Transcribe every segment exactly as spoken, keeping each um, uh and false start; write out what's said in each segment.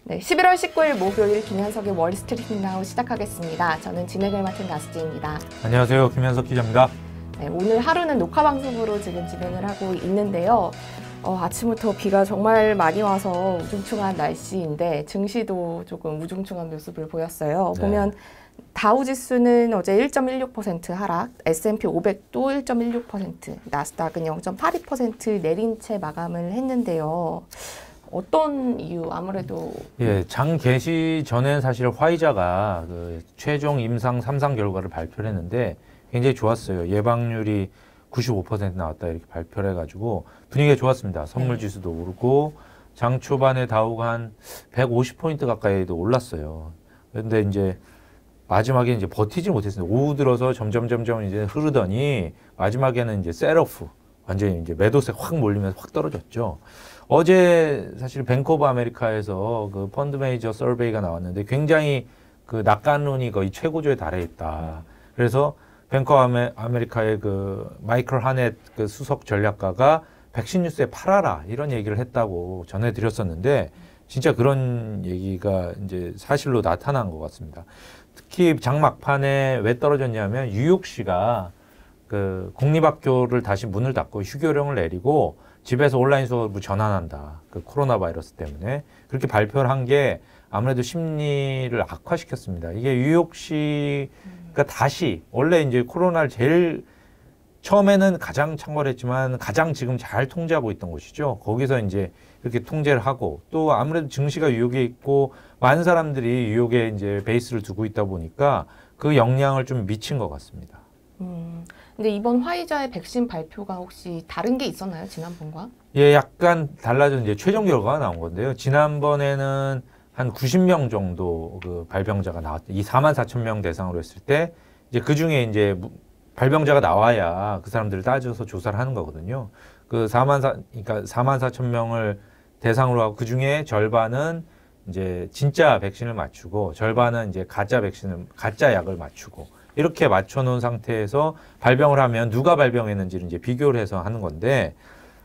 네, 십일월 십구일 목요일 김현석의 월스트리트 나우 시작하겠습니다. 저는 진행을 맡은 나수지입니다. 안녕하세요. 김현석 기자입니다. 네, 오늘 하루는 녹화 방송으로 지금 진행을 하고 있는데요. 어, 아침부터 비가 정말 많이 와서 우중충한 날씨인데 증시도 조금 우중충한 모습을 보였어요. 네. 보면 다우지수는 어제 일 점 일육 퍼센트 하락, 에스 앤 피 오백도 일 점 일육 퍼센트, 나스닥은 영 점 팔이 퍼센트 내린 채 마감을 했는데요. 어떤 이유? 아무래도 예, 장 개시 전엔 사실 화이자가 그 최종 임상 삼 상 결과를 발표를 했는데 굉장히 좋았어요. 예방률이 구십오 퍼센트 나왔다 이렇게 발표를 해가지고 분위기가 좋았습니다. 선물 지수도 오르고 장 초반에 다우가 한 백오십 포인트 가까이도 올랐어요. 그런데 이제 마지막에 이제 버티지 못했습니다. 오후 들어서 점점 점점 이제 흐르더니 마지막에는 이제 셀오프 완전히 이제 매도세 확 몰리면서 확 떨어졌죠. 어제 사실 뱅크 오브 아메리카에서 그 펀드 매니저 서베이가 나왔는데 굉장히 그 낙관론이 거의 최고조에 달해 있다. 그래서 뱅크 오브 아메리카의 그 마이클 하넷 그 수석 전략가가 백신 뉴스에 팔아라 이런 얘기를 했다고 전해드렸었는데 진짜 그런 얘기가 이제 사실로 나타난 것 같습니다. 특히 장막판에 왜 떨어졌냐면 뉴욕시가 그 공립학교를 다시 문을 닫고 휴교령을 내리고 집에서 온라인 수업을 전환한다. 그 코로나 바이러스 때문에. 그렇게 발표를 한 게 아무래도 심리를 악화시켰습니다. 이게 뉴욕시가 다시, 원래 이제 코로나를 제일 처음에는 가장 창궐했지만 가장 지금 잘 통제하고 있던 곳이죠. 거기서 이제 이렇게 통제를 하고 또 아무래도 증시가 뉴욕에 있고 많은 사람들이 뉴욕에 이제 베이스를 두고 있다 보니까 그 영향을 좀 미친 것 같습니다. 음, 근데 이번 화이자의 백신 발표가 혹시 다른 게 있었나요? 지난번과? 예, 약간 달라진 이제 최종 결과가 나온 건데요. 지난번에는 한 구십 명 정도 그 발병자가 나왔죠. 이 사만 사천 명 대상으로 했을 때 이제 그 중에 이제 발병자가 나와야 그 사람들을 따져서 조사를 하는 거거든요. 그 사만 사, 그러니까 사만 사천 명을 대상으로 하고 그 중에 절반은 이제 진짜 백신을 맞추고 절반은 이제 가짜 백신을, 가짜 약을 맞추고 이렇게 맞춰놓은 상태에서 발병을 하면 누가 발병했는지를 이제 비교를 해서 하는 건데,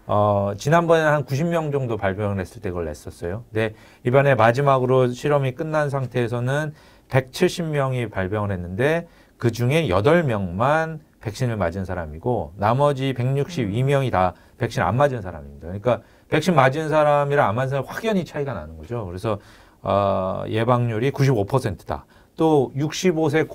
어, 지난번에는 한 구십 명 정도 발병을 했을 때 그걸 냈었어요. 근데 이번에 마지막으로 실험이 끝난 상태에서는 백칠십 명이 발병을 했는데 그 중에 여덟 명만 백신을 맞은 사람이고 나머지 백육십이 명이 다 백신 안 맞은 사람입니다. 그러니까 백신 맞은 사람이랑 안 맞은 사람 확연히 차이가 나는 거죠. 그래서 어, 예방률이 구십오 퍼센트다. 또 육십오 세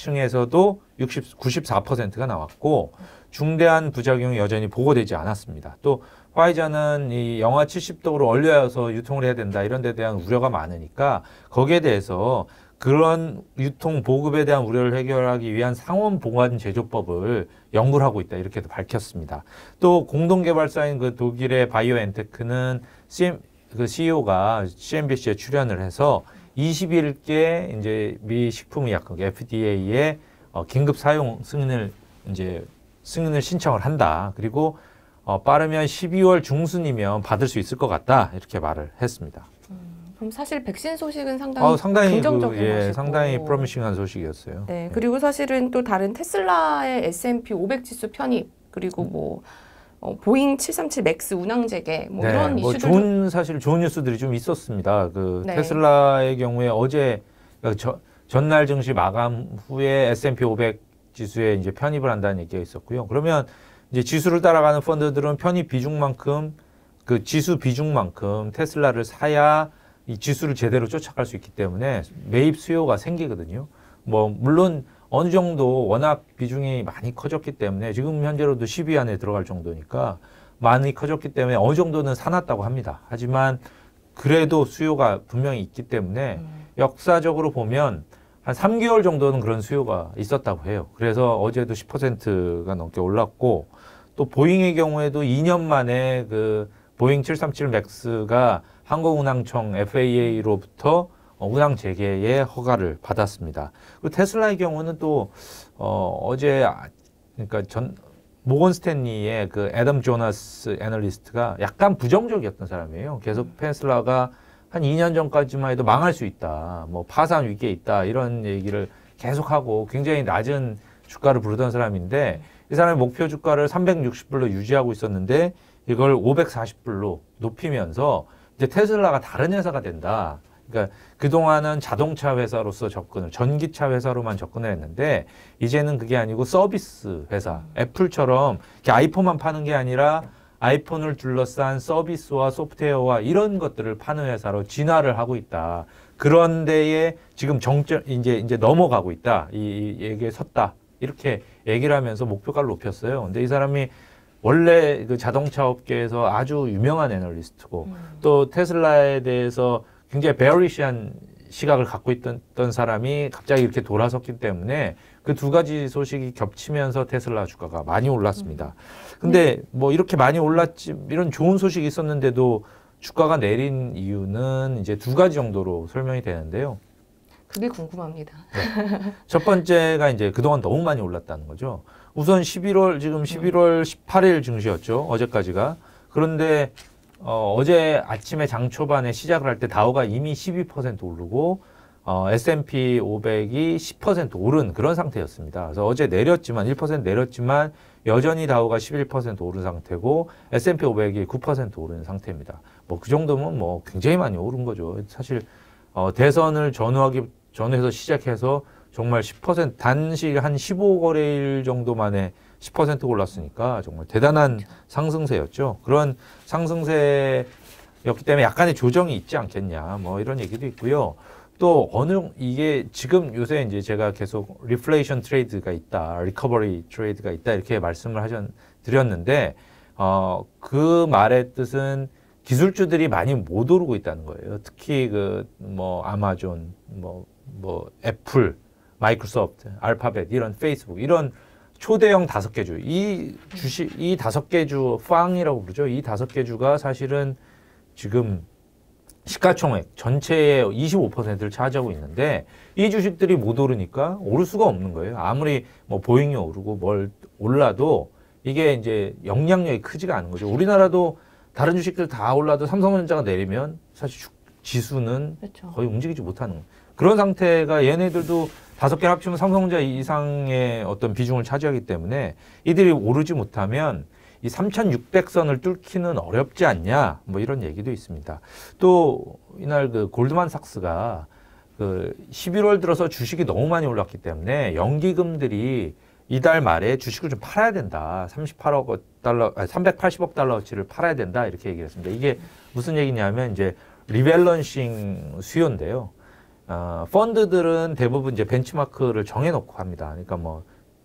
고령층에서도 육십, 구십사 퍼센트가 나왔고 중대한 부작용이 여전히 보고되지 않았습니다. 또 화이자는 이 영하 칠십 도로 얼려서 유통을 해야 된다 이런 데 대한 우려가 많으니까 거기에 대해서 그런 유통 보급에 대한 우려를 해결하기 위한 상온 보관 제조법을 연구를 하고 있다 이렇게도 밝혔습니다. 또 공동 개발사인 그 독일의 바이오엔테크는 씨엠, 그 씨이오가 씨엔비씨에 출연을 해서 이십일 개 이제 미 식품의약국 에프 디 에이에 어, 긴급 사용 승인을 이제 승인을 신청을 한다. 그리고 어, 빠르면 십이월 중순이면 받을 수 있을 것 같다. 이렇게 말을 했습니다. 음, 그럼 사실 백신 소식은 상당히, 어, 상당히 긍정적인 그, 예, 것이고 상당히 프로미싱한 소식이었어요. 네, 예. 그리고 사실은 또 다른 테슬라의 에스 앤 피 오백 지수 편입 그리고 뭐 어, 보잉 칠삼칠 맥스 운항 재개 뭐 네, 이런 뭐 이슈들 좋은 사실 좋은 뉴스들이 좀 있었습니다. 그 네. 테슬라의 경우에 어제 저, 전날 증시 마감 후에 에스 앤 피 오백 지수에 이제 편입을 한다는 얘기가 있었고요. 그러면 이제 지수를 따라가는 펀드들은 편입 비중만큼 그 지수 비중만큼 테슬라를 사야 이 지수를 제대로 쫓아갈 수 있기 때문에 매입 수요가 생기거든요. 뭐 물론 어느 정도 워낙 비중이 많이 커졌기 때문에 지금 현재로도 십 위 안에 들어갈 정도니까 많이 커졌기 때문에 어느 정도는 사놨다고 합니다. 하지만 그래도 수요가 분명히 있기 때문에 음. 역사적으로 보면 한 삼 개월 정도는 그런 수요가 있었다고 해요. 그래서 어제도 십 퍼센트가 넘게 올랐고 또 보잉의 경우에도 이 년 만에 그 보잉 칠삼칠 맥스가 항공운항청 에프 에이 에이로부터 운항 재개의 허가를 받았습니다. 그리고 테슬라의 경우는 또 어, 어제 그러니까 전 모건 스탠리의 그 애덤 조나스 애널리스트가 약간 부정적이었던 사람이에요. 계속 테슬라가 한 이 년 전까지만 해도 망할 수 있다, 뭐 파산 위기에 있다 이런 얘기를 계속하고 굉장히 낮은 주가를 부르던 사람인데 이 사람의 목표 주가를 삼백육십 불로 유지하고 있었는데 이걸 오백사십 불로 높이면서 이제 테슬라가 다른 회사가 된다. 그러니까 그동안은 자동차 회사로서 접근을, 전기차 회사로만 접근을 했는데 이제는 그게 아니고 서비스 회사, 애플처럼 이렇게 아이폰만 파는 게 아니라 아이폰을 둘러싼 서비스와 소프트웨어와 이런 것들을 파는 회사로 진화를 하고 있다. 그런 데에 지금 정점, 이제, 이제 넘어가고 있다. 이, 이 얘기에 섰다. 이렇게 얘기를 하면서 목표가를 높였어요. 근데 이 사람이 원래 그 자동차 업계에서 아주 유명한 애널리스트고 음. 또 테슬라에 대해서 굉장히 베어리시한 시각을 갖고 있던, 있던 사람이 갑자기 이렇게 돌아섰기 때문에 그 두 가지 소식이 겹치면서 테슬라 주가가 많이 올랐습니다. 근데 뭐 이렇게 많이 올랐지, 이런 좋은 소식이 있었는데도 주가가 내린 이유는 이제 두 가지 정도로 설명이 되는데요. 그게 궁금합니다. 네. 첫 번째가 이제 그동안 너무 많이 올랐다는 거죠. 우선 십일월, 지금 십일월 십팔일 증시였죠. 어제까지가. 그런데 어, 어제 아침에 장 초반에 시작을 할 때 다우가 이미 십이 퍼센트 오르고 어, 에스 앤 피 오백이 십 퍼센트 오른 그런 상태였습니다. 그래서 어제 내렸지만 일 퍼센트 내렸지만 여전히 다우가 십일 퍼센트 오른 상태고 에스 앤 피 오백이 구 퍼센트 오른 상태입니다. 뭐 그 정도면 뭐 굉장히 많이 오른 거죠. 사실 어, 대선을 전후하기 전후해서 시작해서 정말 십 퍼센트 단시 한 십오 거래일 정도 만에 십 퍼센트 올랐으니까 정말 대단한 상승세였죠. 그런 상승세였기 때문에 약간의 조정이 있지 않겠냐 뭐 이런 얘기도 있고요. 또 어느 이게 지금 요새 이제 제가 계속 리플레이션 트레이드가 있다, 리커버리 트레이드가 있다 이렇게 말씀을 하셨 드렸는데 어, 그 말의 뜻은 기술주들이 많이 못 오르고 있다는 거예요. 특히 그 뭐 아마존, 뭐 뭐 애플, 마이크로소프트, 알파벳 이런 페이스북 이런 초대형 다섯 개 주, 이 주식 이 다섯 개 주 빵이라고 부르죠. 이 다섯 개 주가 사실은 지금 시가총액 전체의 이십오 퍼센트를 차지하고 있는데 이 주식들이 못 오르니까 오를 수가 없는 거예요. 아무리 뭐 보잉이 오르고 뭘 올라도 이게 이제 영향력이 크지가 않은 거죠. 우리나라도 다른 주식들 다 올라도 삼성전자가 내리면 사실 주, 지수는 그렇죠. 거의 움직이지 못하는 거예요. 그런 상태가 얘네들도 다섯 개 합치면 삼성전자 이상의 어떤 비중을 차지하기 때문에 이들이 오르지 못하면 이 삼천육백 선을 뚫기는 어렵지 않냐 뭐 이런 얘기도 있습니다. 또 이날 그 골드만삭스가 그 십일월 들어서 주식이 너무 많이 올랐기 때문에 연기금들이 이달 말에 주식을 좀 팔아야 된다. 삼십팔억 달러, 아니 삼백팔십억 달러어치를 팔아야 된다 이렇게 얘기를 했습니다. 이게 무슨 얘기냐면 이제 리밸런싱 수요인데요. 어, 펀드들은 대부분 이제 벤치마크를 정해놓고 합니다. 그러니까 뭐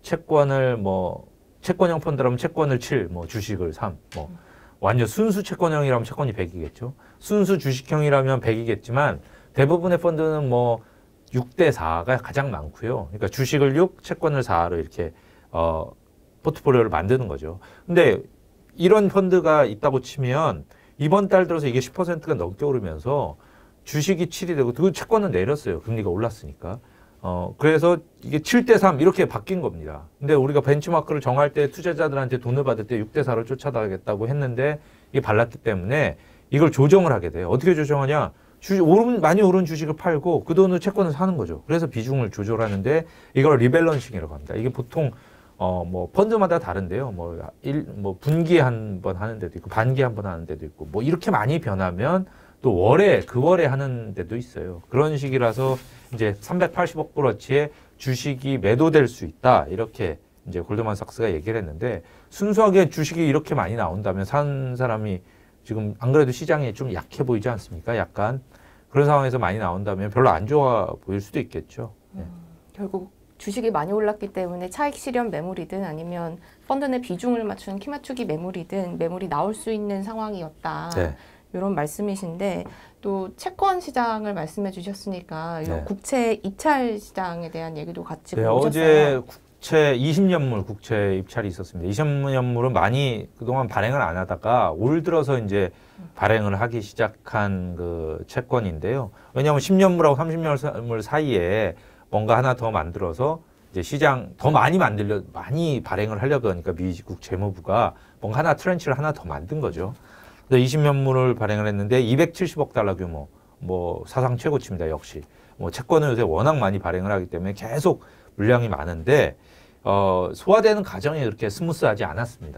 채권을 뭐 채권형 펀드라면 채권을 칠, 뭐 주식을 삼, 뭐 완전 순수 채권형이라면 채권이 백이겠죠. 순수 주식형이라면 백이겠지만 대부분의 펀드는 뭐 육 대 사가 가장 많고요. 그러니까 주식을 육, 채권을 사로 이렇게 어, 포트폴리오를 만드는 거죠. 근데 이런 펀드가 있다고 치면 이번 달 들어서 이게 십 퍼센트가 넘게 오르면서 주식이 칠이 되고 그 채권은 내렸어요. 금리가 올랐으니까. 어, 그래서 이게 칠 대 삼 이렇게 바뀐 겁니다. 근데 우리가 벤치마크를 정할 때 투자자들한테 돈을 받을 때 육 대 사로 쫓아가겠다고 했는데 이게 발랐기 때문에 이걸 조정을 하게 돼요. 어떻게 조정하냐? 주식, 오른, 많이 오른 주식을 팔고 그 돈으로 채권을 사는 거죠. 그래서 비중을 조절하는데 이걸 리밸런싱이라고 합니다. 이게 보통 어, 뭐, 펀드마다 다른데요. 뭐, 일, 뭐, 분기에 한 번 하는 데도 있고, 반기에 한 번 하는 데도 있고, 뭐, 이렇게 많이 변하면 또 월에, 그 월에 하는 데도 있어요. 그런 식이라서 이제 삼백팔십억 불어치의 주식이 매도될 수 있다. 이렇게 이제 골드만삭스가 얘기를 했는데, 순수하게 주식이 이렇게 많이 나온다면 산 사람이 지금 안 그래도 시장이 좀 약해 보이지 않습니까? 약간. 그런 상황에서 많이 나온다면 별로 안 좋아 보일 수도 있겠죠. 네. 음, 결국 주식이 많이 올랐기 때문에 차익 실현 매물이든 아니면 펀드 내 비중을 맞추는 키 맞추기 매물이든 매물이 나올 수 있는 상황이었다. 네. 이런 말씀이신데 또 채권 시장을 말씀해 주셨으니까 이 네. 국채 입찰 시장에 대한 얘기도 같이 네, 보셨어요. 어제 국채 이십 년물 국채 입찰이 있었습니다. 이십 년물은 많이 그동안 발행을 안 하다가 올 들어서 이제 발행을 하기 시작한 그 채권인데요. 왜냐하면 십 년물하고 삼십 년물 사이에 뭔가 하나 더 만들어서 이제 시장 더 많이 만들려 많이 발행을 하려고 하니까 미국 재무부가 뭔가 하나 트렌치를 하나 더 만든 거죠. 그래서 이십 년물을 발행을 했는데 이백칠십억 달러 규모, 뭐 사상 최고치입니다. 역시 뭐 채권을 요새 워낙 많이 발행을 하기 때문에 계속 물량이 많은데 어, 소화되는 과정이 그렇게 스무스하지 않았습니다.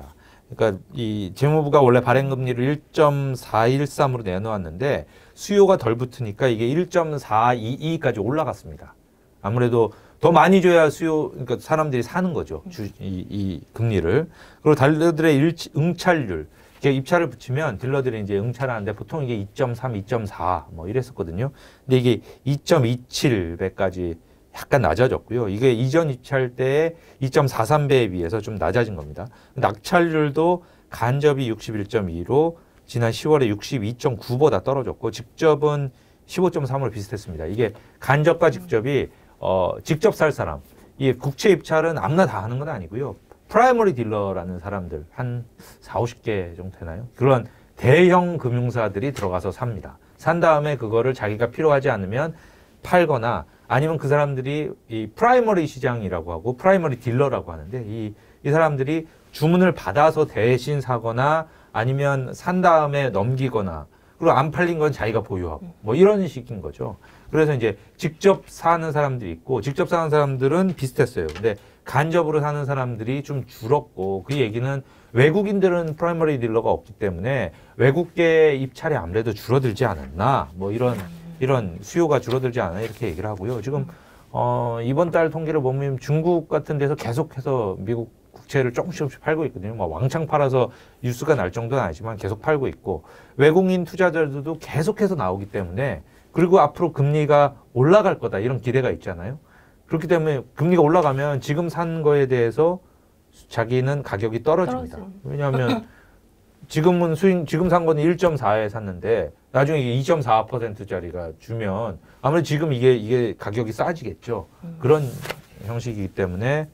그러니까 이 재무부가 원래 발행 금리를 일 점 사일삼으로 내놓았는데 수요가 덜 붙으니까 이게 일 점 사이이까지 올라갔습니다. 아무래도 더 많이 줘야 수요, 그러니까 사람들이 사는 거죠. 주, 이, 이 금리를. 그리고 딜러들의 일, 응찰률. 입찰을 붙이면 딜러들이 이제 응찰하는데 보통 이게 이 점 삼, 이 점 사 뭐 이랬었거든요. 근데 이게 이 점 이칠 배까지 약간 낮아졌고요. 이게 이전 입찰 때의 이 점 사삼 배에 비해서 좀 낮아진 겁니다. 낙찰률도 간접이 육십일 점 이로 지난 시월에 육십이 점 구보다 떨어졌고 직접은 십오 점 삼으로 비슷했습니다. 이게 간접과 직접이 어, 직접 살 사람. 이 국채 입찰은 아무나 다 하는 건 아니고요. 프라이머리 딜러라는 사람들 한 사오십 개 정도 되나요? 그런 대형 금융사들이 들어가서 삽니다. 산 다음에 그거를 자기가 필요하지 않으면 팔거나 아니면 그 사람들이 이 프라이머리 시장이라고 하고 프라이머리 딜러라고 하는데 이, 이 사람들이 주문을 받아서 대신 사거나 아니면 산 다음에 넘기거나 그리고 안 팔린 건 자기가 보유하고 뭐 이런 식인 거죠. 그래서 이제 직접 사는 사람들이 있고 직접 사는 사람들은 비슷했어요. 근데 간접으로 사는 사람들이 좀 줄었고 그 얘기는 외국인들은 프라이머리 딜러가 없기 때문에 외국계 입찰이 아무래도 줄어들지 않았나 뭐 이런 이런 수요가 줄어들지 않아 이렇게 얘기를 하고요. 지금 어, 이번 달 통계를 보면 중국 같은 데서 계속해서 미국 국채를 조금씩 조금씩 팔고 있거든요. 뭐 왕창 팔아서 뉴스가 날 정도는 아니지만 계속 팔고 있고 외국인 투자자들도 계속해서 나오기 때문에 그리고 앞으로 금리가 올라갈 거다 이런 기대가 있잖아요. 그렇기 때문에 금리가 올라가면 지금 산 거에 대해서 자기는 가격이 떨어집니다. 떨어지. 왜냐하면 지금은 수익, 지금 산 거는 일 점 사에 샀는데 나중에 이게 이 점 사 퍼센트짜리가 주면 아무래도 지금 이게, 이게 가격이 싸지겠죠. 음. 그런 형식이기 때문에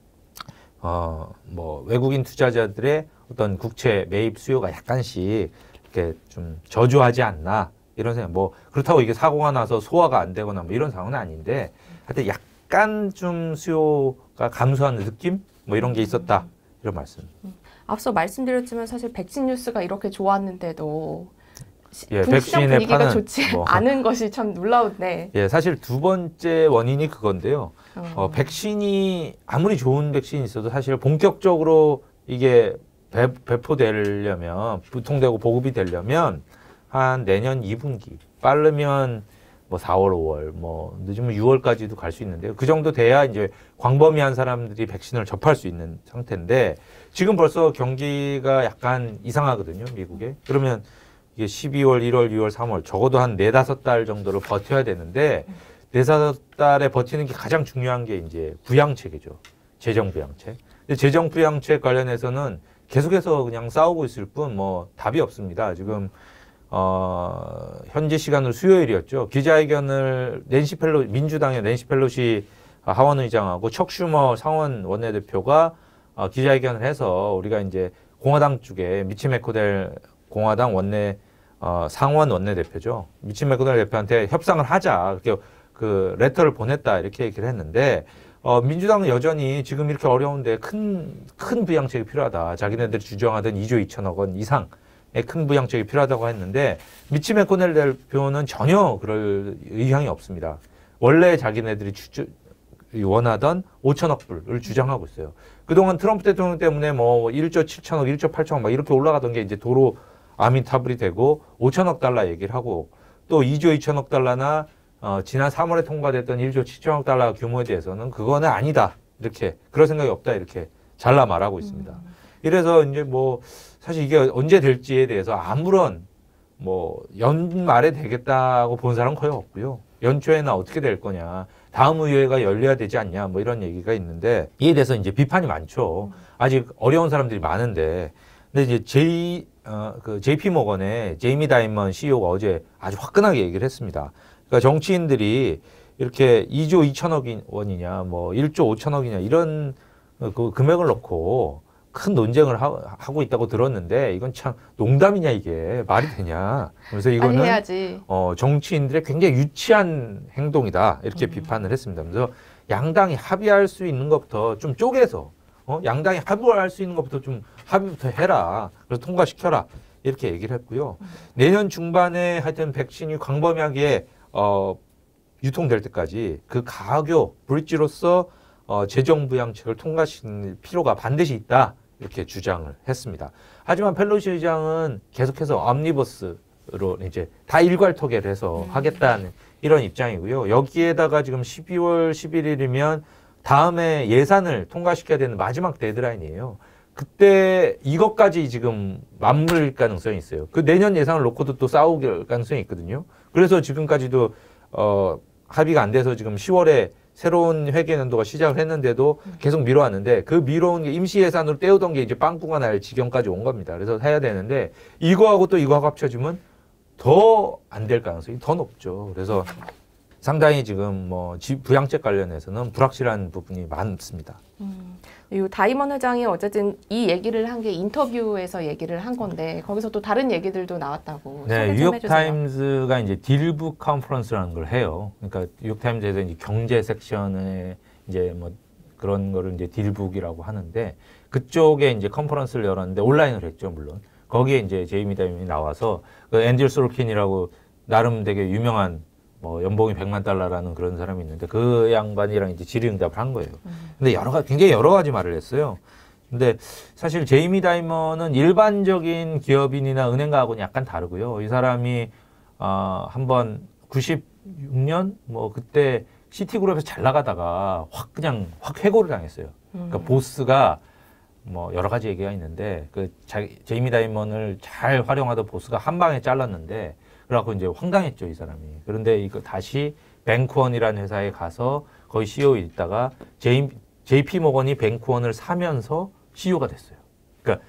어, 뭐 외국인 투자자들의 어떤 국채 매입 수요가 약간씩 이렇게 좀 저조하지 않나 이런 생각. 뭐 그렇다고 이게 사고가 나서 소화가 안 되거나 뭐 이런 상황은 아닌데 하여튼 약간 좀 수요가 감소하는 느낌 뭐 이런 게 있었다 이런 말씀. 앞서 말씀드렸지만 사실 백신 뉴스가 이렇게 좋았는데도 예, 시장 분위기가 좋지 뭐. 않은 것이 참 놀라운데. 예, 사실 두 번째 원인이 그건데요. 어. 어, 백신이 아무리 좋은 백신이 있어도 사실 본격적으로 이게 배, 배포되려면 유통되고 보급이 되려면 한 내년 이 분기 빠르면 뭐 사월, 오월, 뭐 늦으면 유월까지도 갈 수 있는데요. 그 정도 돼야 이제 광범위한 사람들이 백신을 접할 수 있는 상태인데 지금 벌써 경기가 약간 이상하거든요, 미국에. 그러면 이게 십이월, 일월, 유월, 삼월 적어도 한 네다섯 달 정도를 버텨야 되는데 네다섯 달에 버티는 게 가장 중요한 게 이제 부양책이죠. 재정 부양책. 근데 재정 부양책 관련해서는 계속해서 그냥 싸우고 있을 뿐 뭐 답이 없습니다. 지금 어, 현지 시간으로 수요일이었죠. 기자회견을 낸시 펠로 민주당의 낸시 펠로시 하원 의장하고 척 슈머 상원 원내대표가 어, 기자회견을 해서 우리가 이제 공화당 쪽에 미치 메코델 공화당 원내 어, 상원 원내대표죠. 미치 메코델 대표한테 협상을 하자. 그렇게 그 레터를 보냈다 이렇게 얘기를 했는데 어, 민주당은 여전히 지금 이렇게 어려운데 큰, 큰 부양책이 필요하다. 자기네들이 주장하던 이조 이천억 원 이상의 큰 부양책이 필요하다고 했는데 미치 메코넬 대표는 전혀 그럴 의향이 없습니다. 원래 자기네들이 주, 원하던 오천억 불을 주장하고 있어요. 그동안 트럼프 대통령 때문에 뭐 일조 칠천억, 일조 팔천억 막 이렇게 올라가던 게 이제 도로 아미타불이 되고 오천억 달러 얘기를 하고 또 이조 이천억 달러나 어, 지난 삼월에 통과됐던 일조 칠천억 달러 규모에 대해서는 그거는 아니다. 이렇게 그럴 생각이 없다. 이렇게 잘라 말하고 있습니다. 음. 이래서 이제 뭐 사실 이게 언제 될지에 대해서 아무런 뭐 연말에 되겠다고 본 사람은 거의 없고요. 연초에는 어떻게 될 거냐. 다음 의회가 열려야 되지 않냐. 뭐 이런 얘기가 있는데 이에 대해서 이제 비판이 많죠. 아직 어려운 사람들이 많은데. 근데 이제 제이, 어, 그 제이피 모건의 제이미 다이먼 씨이오가 어제 아주 화끈하게 얘기를 했습니다. 그러니까 정치인들이 이렇게 이조 이천억 원이냐, 뭐 일조 오천억이냐 이런 그 금액을 놓고 큰 논쟁을 하, 하고 있다고 들었는데 이건 참 농담이냐 이게 말이 되냐. 그래서 이거는 해야지. 어, 정치인들의 굉장히 유치한 행동이다 이렇게 음. 비판을 했습니다. 그래서 양당이 합의할 수 있는 것부터 좀 쪼개서 어? 양당이 합의할 수 있는 것부터 좀 합의부터 해라. 그래서 통과시켜라 이렇게 얘기를 했고요. 음. 내년 중반에 하여튼 백신이 광범위하게 어, 유통될 때까지 그 가교 브릿지로서 어, 재정 부양책을 통과시킬 필요가 반드시 있다. 이렇게 주장을 했습니다. 하지만 펠로시 의장은 계속해서 엄니버스로 이제 다 일괄 토계를 해서 음. 하겠다는 이런 입장이고요. 여기에다가 지금 십이월 십일일이면 다음에 예산을 통과시켜야 되는 마지막 데드라인이에요. 그때 이것까지 지금 맞물릴 가능성이 있어요. 그 내년 예산을 놓고도 또 싸울 가능성이 있거든요. 그래서 지금까지도 어, 합의가 안 돼서 지금 시월에 새로운 회계연도가 시작을 했는데도 계속 미뤄왔는데 그 미뤄온 게 임시 예산으로 때우던 게 이제 빵꾸가 날 지경까지 온 겁니다. 그래서 해야 되는데 이거하고 또 이거하고 합쳐지면 더 안 될 가능성이 더 높죠. 그래서 상당히 지금 뭐 부양책 관련해서는 불확실한 부분이 많습니다. 음, 이 다이먼 회장이 어쨌든 이 얘기를 한 게 인터뷰에서 얘기를 한 건데 거기서 또 다른 얘기들도 나왔다고. 네, 소개 좀 뉴욕 해주세요. 타임즈가 이제 딜북 컨퍼런스라는 걸 해요. 그러니까 뉴욕 타임즈에서 이제 경제 섹션에 이제 뭐 그런 거를 이제 딜북이라고 하는데 그쪽에 이제 컨퍼런스를 열었는데 온라인으로 했죠, 물론. 거기에 이제 제이미 다이먼이 나와서 그 앤드류 소르킨이라고 나름 되게 유명한 뭐 연봉이 백만 달러라는 그런 사람이 있는데 그 양반이랑 이제 질의응답을 한 거예요. 근데 여러 가지 굉장히 여러 가지 말을 했어요. 근데 사실 제이미 다이먼은 일반적인 기업인이나 은행가하고는 약간 다르고요. 이 사람이 어, 한번 구십육 년 뭐 그때 시티그룹에서 잘 나가다가 확 그냥 확 해고를 당했어요. 그러니까 음. 보스가 뭐 여러 가지 얘기가 있는데 그 자, 제이미 다이먼을 잘 활용하던 보스가 한 방에 잘랐는데 그래갖고 이제 황당했죠, 이 사람이. 그런데 이거 다시 뱅크원이라는 회사에 가서 거의 씨이오 있다가 제이, 제이피 모건이 뱅크원을 사면서 씨이오가 됐어요. 그러니까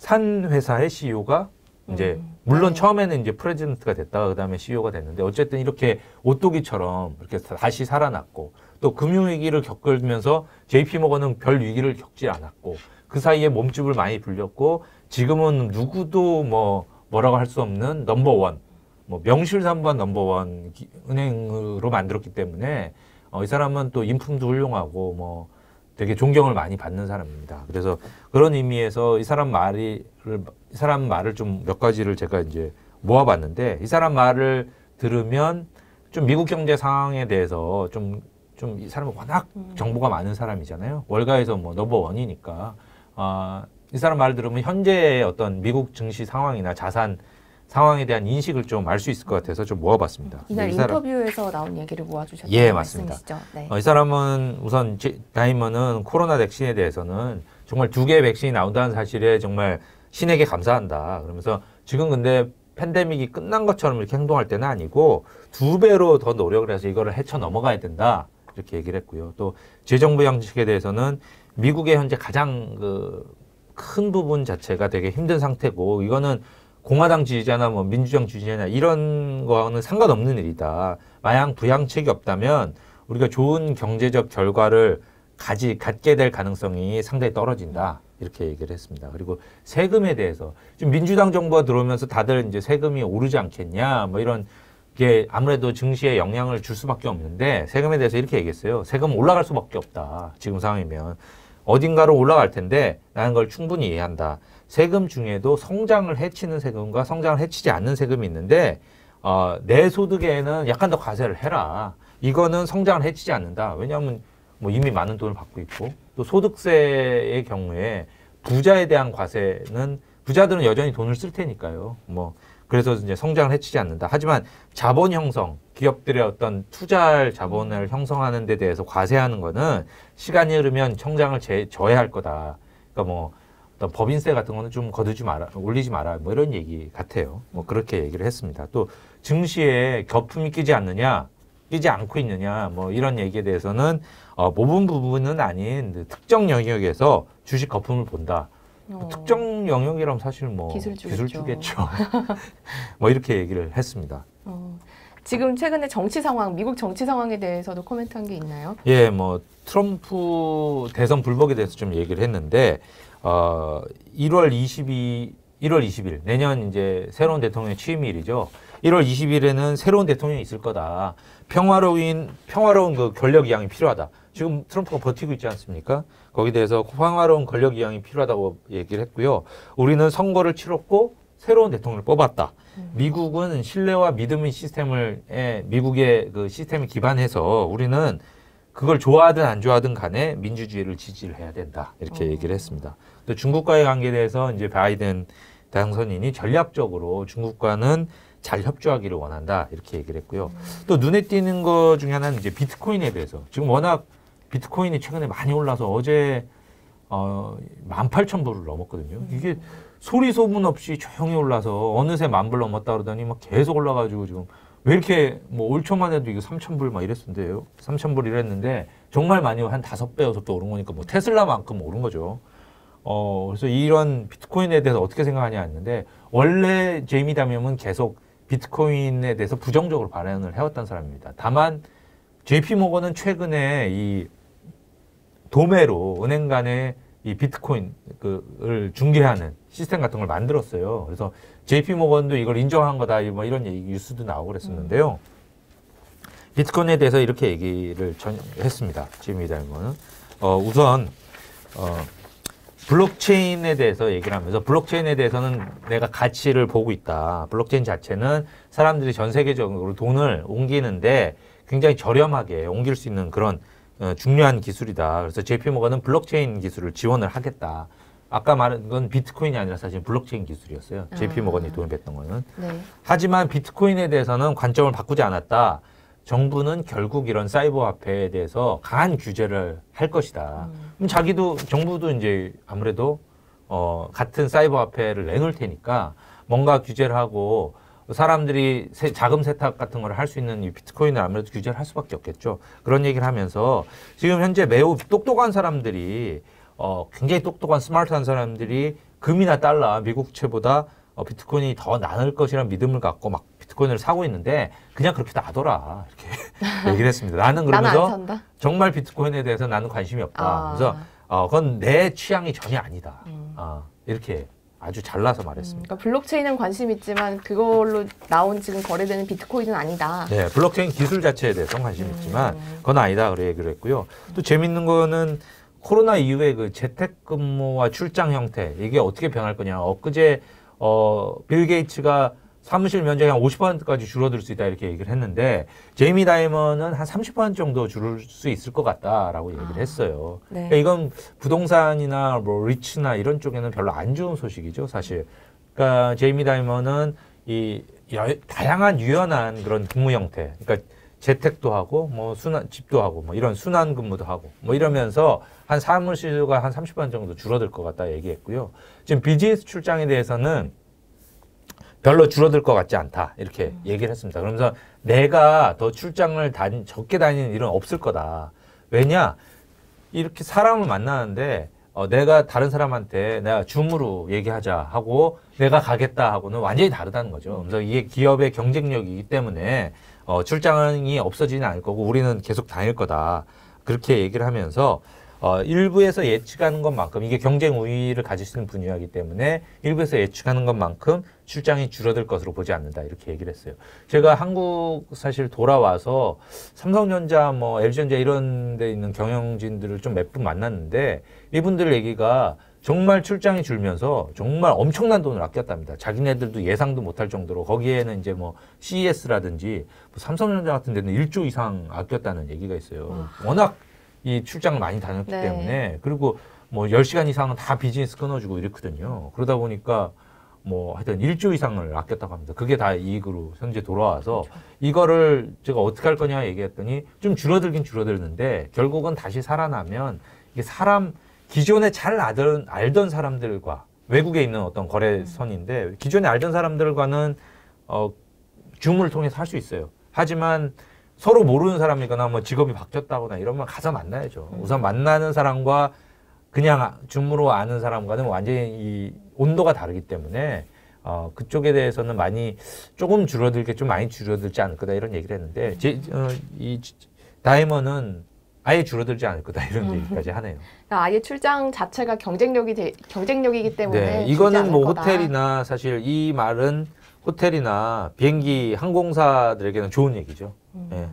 산 회사의 씨이오가 이제 음, 물론 네. 처음에는 이제 프레지던트가 됐다가 그다음에 씨이오가 됐는데 어쨌든 이렇게 오뚜기처럼 이렇게 다시 살아났고 또 금융위기를 겪으면서 제이피 모건은 별 위기를 겪지 않았고 그 사이에 몸집을 많이 불렸고 지금은 누구도 뭐 뭐라고 할 수 없는 넘버원 뭐 명실상부한 넘버원 은행으로 만들었기 때문에 어, 이 사람은 또 인품도 훌륭하고 뭐 되게 존경을 많이 받는 사람입니다. 그래서 그런 의미에서 이 사람 말이 이 사람 말을 좀 몇 가지를 제가 이제 모아봤는데 이 사람 말을 들으면 좀 미국 경제 상황에 대해서 좀 좀 이 사람은 워낙 정보가 많은 사람이잖아요. 월가에서 뭐 넘버원이니까 아, 이 사람 말을 들으면 현재의 어떤 미국 증시 상황이나 자산 상황에 대한 인식을 좀 알 수 있을 것 같아서 좀 모아봤습니다. 이날 이 사람, 인터뷰에서 나온 얘기를 모아주셨던 예, 맞습니다. 말씀이시죠? 네. 어, 이 사람은 우선 제, 다이먼은 코로나 백신에 대해서는 정말 두 개의 백신이 나온다는 사실에 정말 신에게 감사한다. 그러면서 지금 근데 팬데믹이 끝난 것처럼 이렇게 행동할 때는 아니고 두 배로 더 노력을 해서 이거를 헤쳐 넘어가야 된다. 이렇게 얘기를 했고요. 또 재정부 양식에 대해서는 미국의 현재 가장 그 큰 부분 자체가 되게 힘든 상태고 이거는 공화당 지지자나 뭐 민주당 지지자나 이런 거와는 상관없는 일이다. 마냥 부양책이 없다면 우리가 좋은 경제적 결과를 가지 갖게 될 가능성이 상당히 떨어진다. 이렇게 얘기를 했습니다. 그리고 세금에 대해서 지금 민주당 정부가 들어오면서 다들 이제 세금이 오르지 않겠냐 뭐 이런 게 아무래도 증시에 영향을 줄 수밖에 없는데 세금에 대해서 이렇게 얘기했어요. 세금 올라갈 수밖에 없다. 지금 상황이면 어딘가로 올라갈 텐데 나는 걸 충분히 이해한다. 세금 중에도 성장을 해치는 세금과 성장을 해치지 않는 세금이 있는데 어, 내 소득에는 약간 더 과세를 해라. 이거는 성장을 해치지 않는다. 왜냐하면 뭐 이미 많은 돈을 받고 있고 또 소득세의 경우에 부자에 대한 과세는 부자들은 여전히 돈을 쓸 테니까요. 뭐 그래서 이제 성장을 해치지 않는다. 하지만 자본 형성, 기업들의 어떤 투자할 자본을 형성하는 데 대해서 과세하는 거는 시간이 흐르면 성장을 제, 저해할 거다. 그러니까 뭐 어떤 법인세 같은 거는 좀 거두지 마라, 올리지 마라. 뭐 이런 얘기 같아요. 뭐 그렇게 얘기를 했습니다. 또 증시에 거품이 끼지 않느냐, 끼지 않고 있느냐, 뭐 이런 얘기에 대해서는 어, 모든 부분은 아닌 특정 영역에서 주식 거품을 본다. 어. 특정 영역이라면 사실 뭐 기술주겠죠. 기술주겠죠. 뭐 이렇게 얘기를 했습니다. 어. 지금 최근에 정치 상황, 미국 정치 상황에 대해서도 코멘트한 게 있나요? 예, 뭐 트럼프 대선 불복에 대해서 좀 얘기를 했는데 어, 일월 이십이, 일월 이십일 내년 이제 새로운 대통령의 취임일이죠. 일월 이십일에는 새로운 대통령이 있을 거다. 평화로운 평화로운 그 권력 이양이 필요하다. 지금 트럼프가 버티고 있지 않습니까? 거기에 대해서 평화로운 권력 이양이 필요하다고 얘기를 했고요. 우리는 선거를 치렀고 새로운 대통령을 뽑았다. 미국은 신뢰와 믿음의 시스템을 에, 미국의 그 시스템에 기반해서 우리는 그걸 좋아하든 안 좋아하든 간에 민주주의를 지지를 해야 된다. 이렇게 어. 얘기를 했습니다. 또 중국과의 관계에 대해서 이제 바이든 당선인이 전략적으로 중국과는 잘 협조하기를 원한다. 이렇게 얘기를 했고요. 음. 또 눈에 띄는 것 중에 하나는 이제 비트코인에 대해서. 지금 워낙 비트코인이 최근에 많이 올라서 어제 어, 만 팔천 불을 넘었거든요. 음. 이게 소리 소문 없이 조용히 올라서 어느새 만 불 넘었다 그러더니 막 계속 올라가지고 지금 왜 이렇게 뭐 올 초만 해도 이거 삼천 불 막 이랬었는데요. 삼천 불 이랬는데 정말 많이 한 다섯 배, 여섯 배 오른 거니까 뭐 테슬라만큼 오른 거죠. 어, 그래서 이런 비트코인에 대해서 어떻게 생각하냐 했는데 원래 제이미 다이먼은 계속 비트코인에 대해서 부정적으로 발언을 해왔던 사람입니다. 다만 제이피 모건은 최근에 이 도매로 은행 간의 이 비트코인을 중개하는 시스템 같은 걸 만들었어요. 그래서 제이피 모건도 이걸 인정한 거다, 뭐 이런 얘기 뉴스도 나오고 그랬었는데요. 비트코인에 대해서 이렇게 얘기를 전, 했습니다. 제이미 다이먼은 어, 우선 어, 블록체인에 대해서 얘기를 하면서 블록체인에 대해서는 내가 가치를 보고 있다. 블록체인 자체는 사람들이 전 세계적으로 돈을 옮기는데 굉장히 저렴하게 옮길 수 있는 그런 어, 중요한 기술이다. 그래서 제이피 모건은 블록체인 기술을 지원을 하겠다. 아까 말한 건 비트코인이 아니라 사실 블록체인 기술이었어요. 제이피 모건이 돈을 뺐던 거는. 네. 하지만 비트코인에 대해서는 관점을 바꾸지 않았다. 정부는 결국 이런 사이버 화폐에 대해서 강한 규제를 할 것이다. 음. 그럼 자기도 정부도 이제 아무래도 어, 같은 사이버 화폐를 내놓을 테니까 뭔가 규제를 하고 사람들이 세, 자금 세탁 같은 걸 할 수 있는 이 비트코인을 아무래도 규제를 할 수밖에 없겠죠. 그런 얘기를 하면서 지금 현재 매우 똑똑한 사람들이 어, 굉장히 똑똑한 스마트한 사람들이 금이나 달러, 미국채보다 어, 비트코인이 더 나을 것이라는 믿음을 갖고 막 비트코인을 사고 있는데 그냥 그렇게 놔둬라 이렇게 얘기를 했습니다. 나는 그러면서 나는 안 산다? 정말 비트코인에 대해서 나는 관심이 없다. 아. 그래서 어, 그건 내 취향이 전혀 아니다. 음. 어, 이렇게 아주 잘라서 음, 말했습니다. 그러니까 블록체인은 관심 있지만 그걸로 나온 지금 거래되는 비트코인은 아니다. 네, 블록체인 기술 자체에 대해서는 관심 음. 있지만 그건 아니다. 그래 얘기를 했고요. 또 재밌는 거는 코로나 이후에 그 재택근무와 출장 형태 이게 어떻게 변할 거냐. 엊그제 어, 빌 게이츠가 사무실 면적이 한 오십 퍼센트까지 줄어들 수 있다 이렇게 얘기를 했는데 제이미 다이먼은 한 삼십 퍼센트 정도 줄을 수 있을 것 같다라고 얘기를 아, 했어요. 네. 그러니까 이건 부동산이나 뭐 리츠나 이런 쪽에는 별로 안 좋은 소식이죠, 사실. 그러니까 제이미 다이먼은 이 여, 다양한 유연한 그런 근무 형태, 그러니까 재택도 하고 뭐 순환 집도 하고 뭐 이런 순환 근무도 하고 뭐 이러면서 한 사무실가 한 삼십 퍼센트 정도 줄어들 것 같다 얘기했고요. 지금 비즈니스 출장에 대해서는 별로 줄어들 것 같지 않다 이렇게 음. 얘기를 했습니다. 그러면서 내가 더 출장을 다니, 적게 다니는 일은 없을 거다. 왜냐 이렇게 사람을 만나는데 어, 내가 다른 사람한테 내가 줌으로 얘기하자 하고 내가 가겠다 하고는 완전히 다르다는 거죠. 그래서 이게 기업의 경쟁력이기 때문에 어, 출장이 없어지는 않을 거고 우리는 계속 다닐 거다. 그렇게 얘기를 하면서 어, 일부에서 예측하는 것만큼 이게 경쟁 우위를 가질 수 있는 분야이기 때문에 일부에서 예측하는 것만큼 출장이 줄어들 것으로 보지 않는다 이렇게 얘기를 했어요. 제가 한국 사실 돌아와서 삼성전자 뭐 엘지전자 이런 데 있는 경영진들을 좀 몇 분 만났는데 이분들 얘기가 정말 출장이 줄면서 정말 엄청난 돈을 아꼈답니다. 자기네들도 예상도 못할 정도로 거기에는 이제 뭐 씨이에스라든지 뭐 삼성전자 같은 데는 일조 이상 아꼈다는 얘기가 있어요. 워낙 이 출장을 많이 다녔기 네. 때문에 그리고 뭐 열 시간 이상은 다 비즈니스 끊어주고 이렇거든요. 그러다 보니까 뭐 하여튼 일조 이상을 아꼈다고 합니다. 그게 다 이익으로 현재 돌아와서 그렇죠. 이거를 제가 어떻게 할 거냐 얘기했더니 좀 줄어들긴 줄어들는데 결국은 다시 살아나면 이게 사람 기존에 잘 알던, 알던 사람들과 외국에 있는 어떤 거래선인데 기존에 알던 사람들과는 어, 줌을 통해서 할 수 있어요. 하지만 서로 모르는 사람이거나 뭐 직업이 바뀌었다거나 이러면 가서 만나야죠. 음. 우선 만나는 사람과 그냥 줌으로 아는 사람과는 완전히 이 온도가 다르기 때문에 어, 그쪽에 대해서는 많이 조금 줄어들게 좀 많이 줄어들지 않을 거다 이런 얘기를 했는데 제, 어, 이 다이먼은 아예 줄어들지 않을 거다 이런 음. 얘기까지 하네요. 그러니까 아예 출장 자체가 경쟁력이 되, 경쟁력이기 때문에 네, 줄지 이거는 않을 뭐 거다. 호텔이나 사실 이 말은 호텔이나 비행기 항공사들에게는 좋은 얘기죠. 음. 네.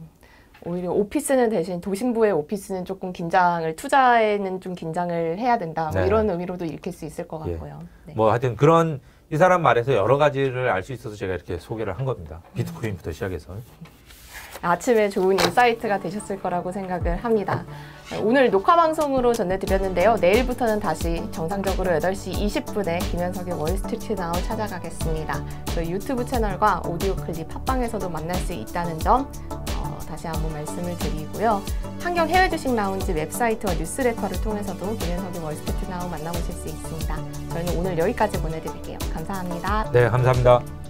오히려 오피스는 대신 도심부의 오피스는 조금 긴장을 투자에는 좀 긴장을 해야 된다. 뭐 네. 이런 의미로도 읽힐 수 있을 것 예. 같고요. 네. 뭐 하여튼 그런 이 사람 말에서 여러 가지를 알 수 있어서 제가 이렇게 소개를 한 겁니다. 비트코인부터 시작해서. 아침에 좋은 인사이트가 되셨을 거라고 생각을 합니다. 오늘 녹화 방송으로 전해드렸는데요. 내일부터는 다시 정상적으로 여덟 시 이십 분에 김현석의 월스트리트 나우 찾아가겠습니다. 저희 유튜브 채널과 오디오 클립 팟빵에서도 만날 수 있다는 점 어, 다시 한번 말씀을 드리고요. 환경 해외 주식 라운지 웹사이트와 뉴스레터를 통해서도 김현석의 월스트리트 나우 만나보실 수 있습니다. 저희는 오늘 여기까지 보내드릴게요. 감사합니다. 네, 감사합니다.